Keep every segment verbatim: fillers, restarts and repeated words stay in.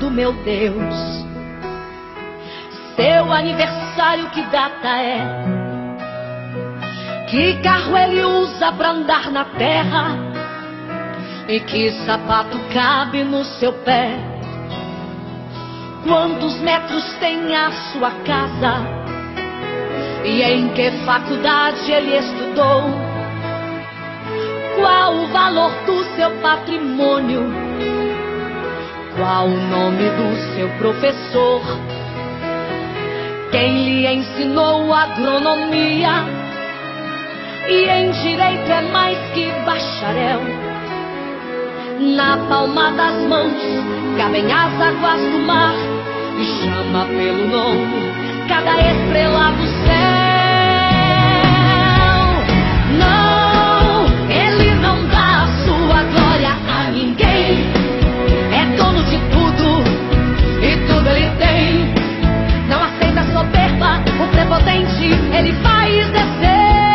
do meu Deus. Seu aniversário, que data é? Que carro ele usa pra andar na terra? E que sapato cabe no seu pé? Quantos metros tem a sua casa? E em que faculdade ele estudou? Qual o valor do seu patrimônio? Qual o nome do seu professor? Quem lhe ensinou agronomia? E em direito é mais que bacharel. Na palma das mãos cabem as águas do mar, e chama pelo nome cada estrela do céu. Não, ele não dá a sua glória a ninguém. É dono de tudo e tudo ele tem. Não aceita soberba, o prepotente ele faz descer.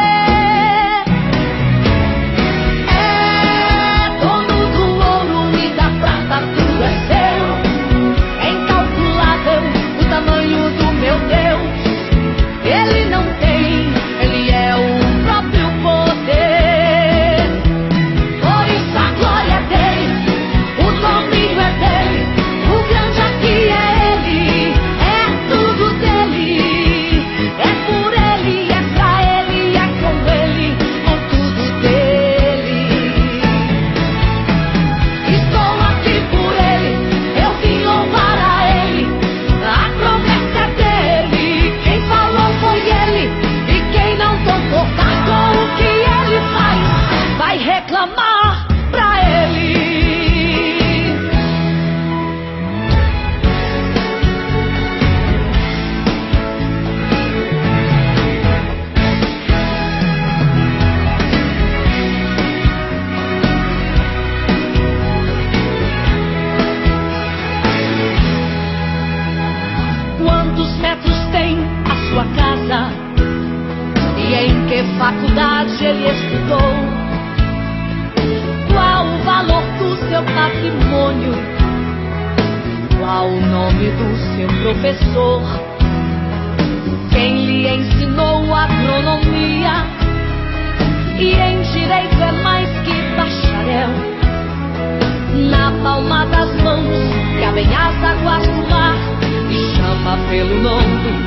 Reclamar pra ele. Quantos metros tem a sua casa? E em que faculdade ele estudou? Qual o valor do seu patrimônio? Qual o nome do seu professor? Quem lhe ensinou agronomia? E em direito é mais que bacharel. Na palma das mãos cabem as águas do mar, e chama pelo nome